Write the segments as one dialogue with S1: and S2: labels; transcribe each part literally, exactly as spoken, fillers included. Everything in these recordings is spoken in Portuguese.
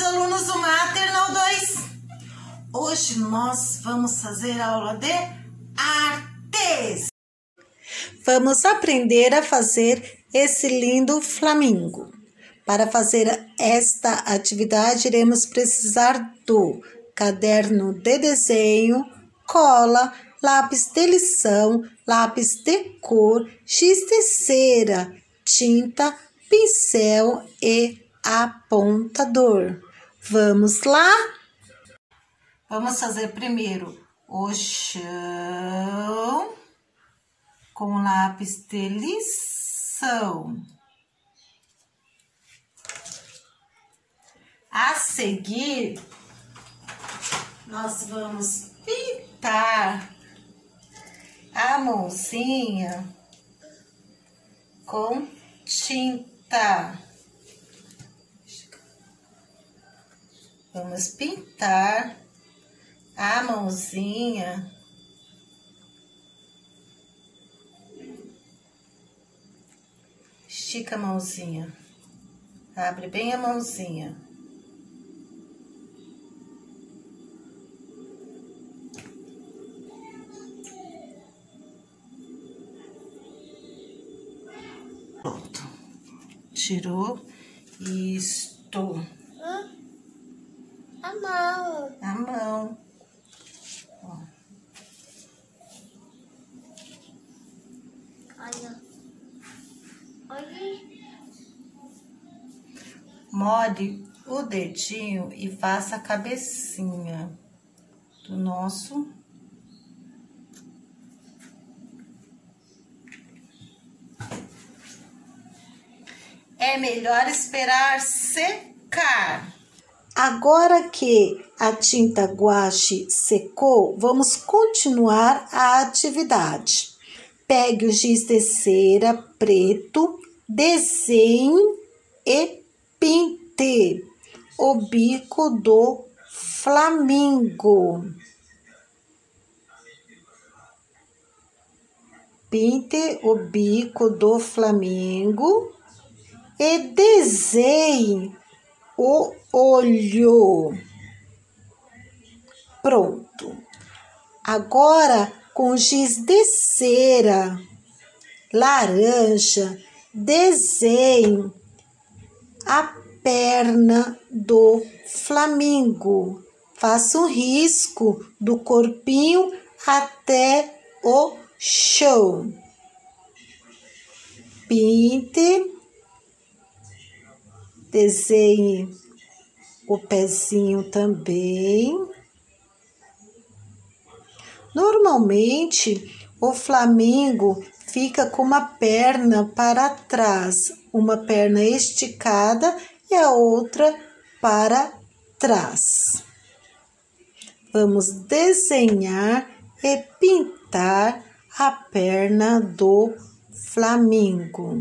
S1: alunos do Maternal dois. Hoje nós vamos fazer aula de artes. Vamos aprender a fazer esse lindo flamingo. Para fazer esta atividade, iremos precisar do caderno de desenho, cola, lápis de lição, lápis de cor, giz de cera, tinta, pincel e apontador. Vamos lá? Vamos fazer primeiro o chão com lápis de lição. A seguir, nós vamos pintar a mãozinha com tinta. Vamos pintar a mãozinha estica a mãozinha, abre bem a mãozinha. Pronto, tirou isto.
S2: A mão.
S1: A mão. Ó.
S2: Olha. Olha.
S1: Molhe o dedinho e faça a cabecinha do nosso. É melhor esperar secar. Agora que a tinta guache secou, vamos continuar a atividade. Pegue o giz de cera preto, desenhe e pinte o bico do flamingo. Pinte o bico do flamingo e desenhe o olho. Pronto. Agora, com giz de cera laranja, desenhe a perna do flamingo. Faça um risco do corpinho até o chão. Pinte. Desenhe o pezinho também. Normalmente, o flamingo fica com uma perna para trás, uma perna esticada e a outra para trás. Vamos desenhar e pintar a perna do flamingo.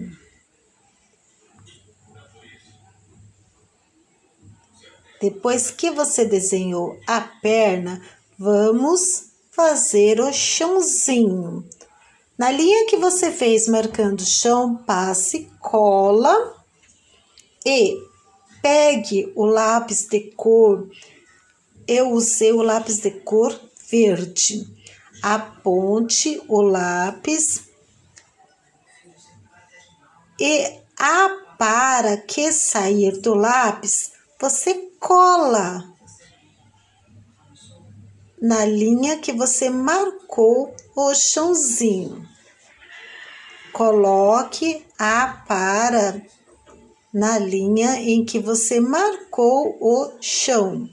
S1: Depois que você desenhou a perna, vamos fazer o chãozinho. Na linha que você fez marcando o chão, passe cola e pegue o lápis de cor. Eu usei o lápis de cor verde. Aponte o lápis e a para que sair do lápis, você cola na linha que você marcou o chãozinho. Coloque a para na linha em que você marcou o chão.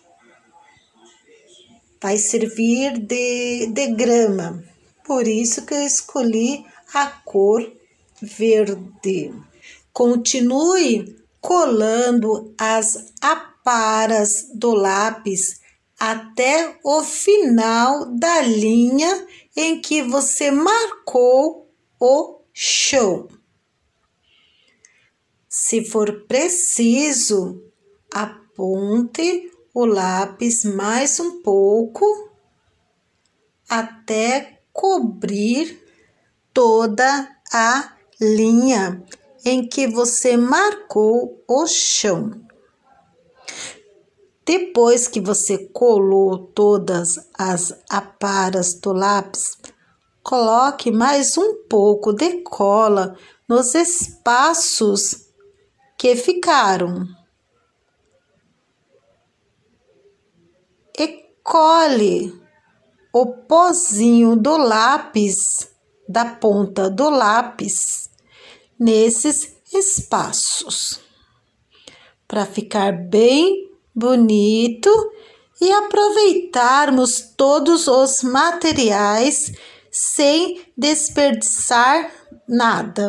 S1: Vai servir de, de grama, por isso que eu escolhi a cor verde. Continue colando as aparas do lápis até o final da linha em que você marcou o chão. Se for preciso, aponte o lápis mais um pouco até cobrir toda a linha em que você marcou o chão. Depois que você colou todas as aparas do lápis, coloque mais um pouco de cola nos espaços que ficaram. E cole o pozinho do lápis, da ponta do lápis, nesses espaços, para ficar bem bonito e aproveitarmos todos os materiais sem desperdiçar nada.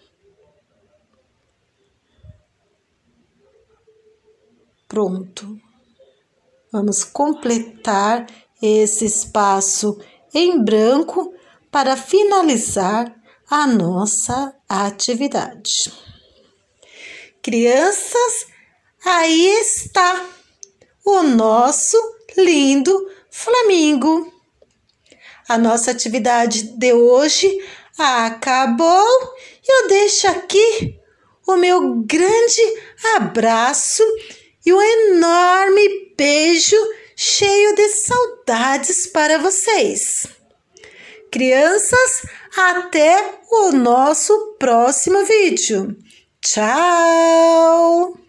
S1: Pronto. Vamos completar esse espaço em branco para finalizar a nossa atividade. Crianças, aí está o nosso lindo flamingo. A nossa atividade de hoje acabou e eu deixo aqui o meu grande abraço e um enorme beijo cheio de saudades para vocês. Crianças, até o nosso próximo vídeo. Tchau!